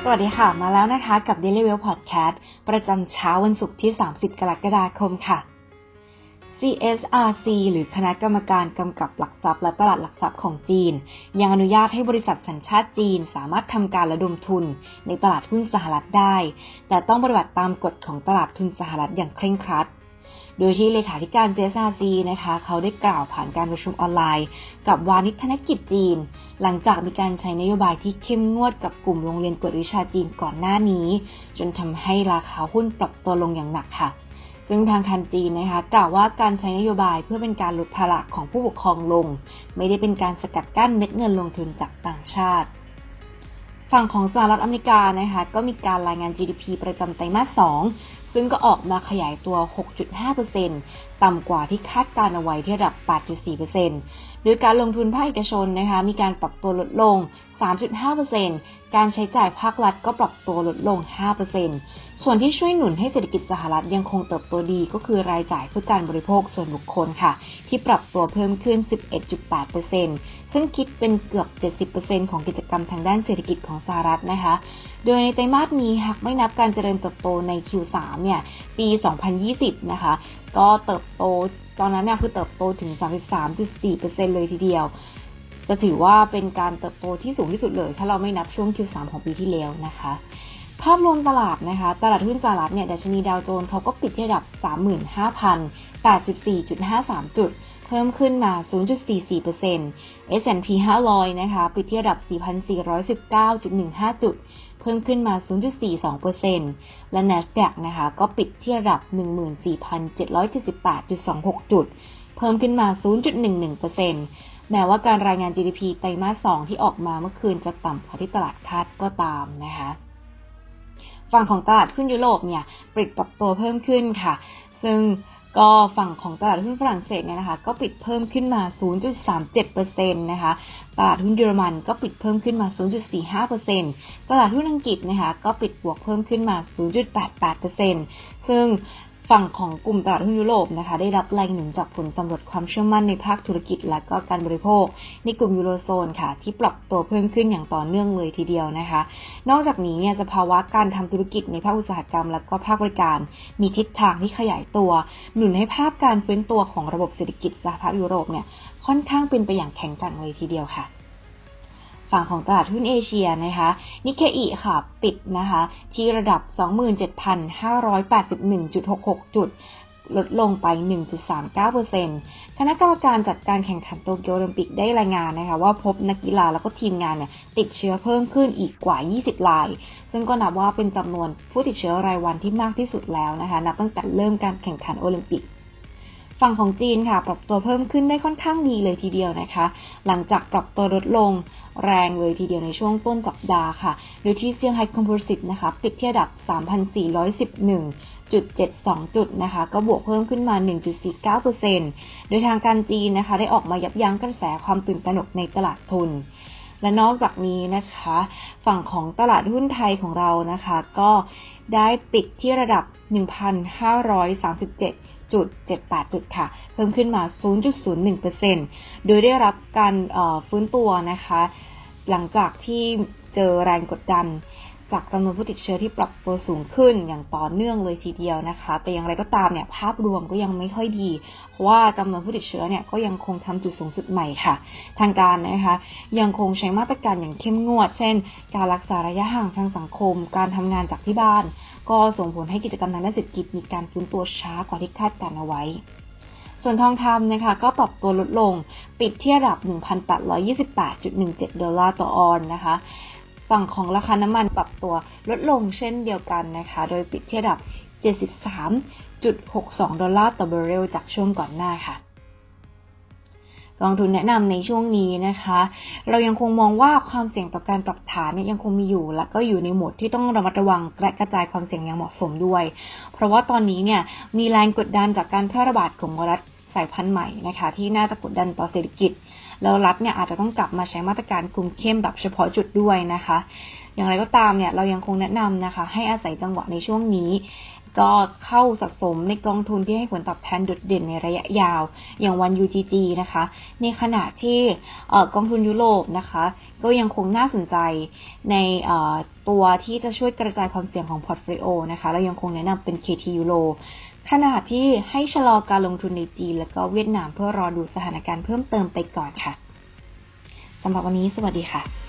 สวัสดีค่ะมาแล้วนะคะกับ Daily Whale Podcast ประจำเช้าวันศุกร์ที่30กรกฎาคมค่ะ CSRC หรือคณะกรรมการกำกับหลักทรัพย์และตลาดหลักทรัพย์ของจีนยังอนุญาตให้บริษัทสัญชาติจีนสามารถทำการระดมทุนในตลาดหุ้นสหรัฐได้แต่ต้องปฏิบัติตามกฎของตลาดทุนสหรัฐอย่างเคร่งครัดโดยที่เลขาธิการ CSRC นะคะเขาได้กล่าวผ่านการประชุมออนไลน์กับวานิชธนกิจจีนหลังจากมีการใช้นโยบายที่เข้มงวดกับกลุ่มโรงเรียนกวดวิชาจีนก่อนหน้านี้จนทำให้ราคาหุ้นปรับตัวลงอย่างหนักค่ะซึ่งทางการจีนนะคะกล่าวว่าการใช้นโยบายเพื่อเป็นการลดภาระของผู้ปกครองลงไม่ได้เป็นการสกัดกั้นเม็ดเงินลงทุนจากต่างชาติฝั่งของสหรัฐอเมริกานะคะก็มีการรายงาน GDP ประจำไตรมาส 2ซึ่งก็ออกมาขยายตัว 6.5% ต่ำกว่าที่คาดการเอาไว้ที่ระดับ 8.4% โดยการลงทุนภาคเอกชนนะคะมีการปรับตัวลดลง 3.5% การใช้จ่ายภาครัฐก็ปรับตัวลดลง 5% ส่วนที่ช่วยหนุนให้เศรษฐกิจสหรัฐยังคงเติบโตดีก็คือรายจ่ายเพื่อการบริโภคส่วนบุคคลค่ะที่ปรับตัวเพิ่มขึ้น 11.8% ซึ่งคิดเป็นเกือบ 70% ของกิจกรรมทางด้านเศรษฐกิจของสหรัฐนะคะโดยในไตรมาสนี้หากไม่นับการเจริญเติบโตใน Q3 เนี่ยปี 2020 นะคะก็เติบโตตอนนั้นเนี่ยคือเติบโตถึง 33.4% เลยทีเดียวจะถือว่าเป็นการเติบโตที่สูงที่สุดเลยถ้าเราไม่นับช่วง Q3 ของปีที่แล้วนะคะภาพรวมตลาดนะคะตลาดหุ้นสหรัฐเนี่ยดัชนีดาวโจนส์เขาก็ปิดที่ระดับ 35,084.53 จุดเพิ่มขึ้นมา 0.44% S&P 500 นะคะปิดที่ระดับ 4,419.15 จุดเพิ่มขึ้นมา 0.42% และ NASDAQ นะคะก็ปิดที่ระดับ 14,778.26 จุดเพิ่มขึ้นมา 0.11% แม้ว่าการรายงาน GDP ไตรมาส 2ที่ออกมาเมื่อคืนจะต่ำกว่าที่ตลาดคาดก็ตามนะคะฝั่งของตลาดหุ้นยุโรปเนี่ยปิดปรับตัวเพิ่มขึ้นค่ะซึ่งก็ฝั่งของตลาดหุ้นฝรั่งเศสเนี่ยนะคะก็ปิดเพิ่มขึ้นมา 0.37% นะคะตลาดหุ้นเยอรมันก็ปิดเพิ่มขึ้นมา 0.45% ตลาดหุ้นอังกฤษนะคะก็ปิดบวกเพิ่มขึ้นมา 0.88% ซึ่งฝั่งของกลุ่มตลาดหุ้นยุโรปนะคะได้รับแรงหนุนจากผลสำรวจความเชื่อมั่นในภาคธุรกิจและก็การบริโภคในกลุ่มยูโรโซนค่ะที่ปรับตัวเพิ่มขึ้นอย่างต่อเนื่องเลยทีเดียวนะคะนอกจากนี้เนี่ยสภาวะการทำธุรกิจในภาคอุตสาหกรรมและก็ภาคบริการมีทิศทางที่ขยายตัวหนุนให้ภาพการฟื้นตัวของระบบเศรษฐกิจสหภาพยุโรปเนี่ยค่อนข้างเป็นไปอย่างแข็งแกร่งเลยทีเดียวค่ะฝั่งของตลาดหุ้นเอเชียนะคะนิเคอิค่ะปิดนะคะที่ระดับ 27,581.66 จุดลดลงไป 1.39% คณะกรรมการจัดการแข่งขันโตเกียวโอลิมปิกได้รายงานนะคะว่าพบนักกีฬาแล้วก็ทีมงานเนี่ยติดเชื้อเพิ่มขึ้นอีกกว่า20รายซึ่งก็นับว่าเป็นจำนวนผู้ติดเชื้อรายวันที่มากที่สุดแล้วนะคะนับตั้งแต่เริ่มการแข่งขันโอลิมปิกฝั่งของจีนค่ะปรับตัวเพิ่มขึ้นได้ค่อนข้างดีเลยทีเดียวนะคะหลังจากปรับตัวลดลงแรงเลยทีเดียวในช่วงต้นสัปดาห์ค่ะโดยที่เซี่ยงไฮ้คอมโพสิตนะคะปิดที่ระดับ 3,411.72 จุดนะคะก็บวกเพิ่มขึ้นมา 1.49% โดยทางการจีนนะคะได้ออกมายับยั้งกระแสความตื่นตระหนกในตลาดทุนและนอกจากนี้นะคะฝั่งของตลาดหุ้นไทยของเรานะคะก็ได้ปิดที่ระดับ 1,537.78 จุดค่ะเพิ่มขึ้นมา 0.01% โดยได้รับการฟื้นตัวนะคะหลังจากที่เจอแรงกดดันจากจำนวนผู้ติดเชื้อที่ปรับตัวสูงขึ้นอย่างต่อเนื่องเลยทีเดียวนะคะแต่อย่างไรก็ตามเนี่ยภาพรวมก็ยังไม่ค่อยดีเพราะว่าจำนวนผู้ติดเชื้อเนี่ยก็ยังคงทำจุดสูงสุดใหม่ค่ะทางการนะคะยังคงใช้มาตรการอย่างเข้มงวดเช่นการรักษาระยะห่างทางสังคมการทำงานจากที่บ้านก็ส่งผลให้กิจกรรมทางด้านเศรษฐกิจมีการฟื้นตัวช้ากว่าที่คาดการเอาไว้ส่วนทองคำนะคะก็ปรับตัวลดลงปิดที่ระดับ $1,828.17 ต่อออนซ์นะคะฝั่งของราคาน้ำมันปรับตัวลดลงเช่นเดียวกันนะคะโดยปิดที่ระดับ $73.62 ต่อบาร์เรลจากช่วงก่อนหน้าค่ะกองทุนแนะนำในช่วงนี้นะคะเรายังคงมองว่าความเสี่ยงต่อการปรับฐานเนี่ยยังคงมีอยู่และก็อยู่ในโหมดที่ต้องระมัดระวังและกระจายความเสี่ยงอย่างเหมาะสมด้วยเพราะว่าตอนนี้เนี่ยมีแรงกดดันจากการแพร่ระบาดของไวรัสสายพันธุ์ใหม่นะคะที่น่าจะกดดันต่อเศรษฐกิจแล้วรัฐเนี่ยอาจจะต้องกลับมาใช้มาตรการคุมเข้มแบบเฉพาะจุดด้วยนะคะอย่างไรก็ตามเนี่ยเรายังคงแนะนำนะคะให้อาศัยจังหวะในช่วงนี้ก็เข้าสะสมในกองทุนที่ให้ผลตอบแทนโดดเด่นในระยะยาวอย่างวัน UGG นะคะในขณะที่กองทุนยุโรปนะคะก็ยังคงน่าสนใจในตัวที่จะช่วยกระจายความเสี่ยงของพอร์ตโฟลิโอนะคะเรายังคงแนะนำเป็น KT Euro ขณะที่ให้ชะลอการลงทุนในจีนและก็เวียดนามเพื่อรอดูสถานการณ์เพิ่มเติมไปก่อนค่ะสำหรับวันนี้สวัสดีค่ะ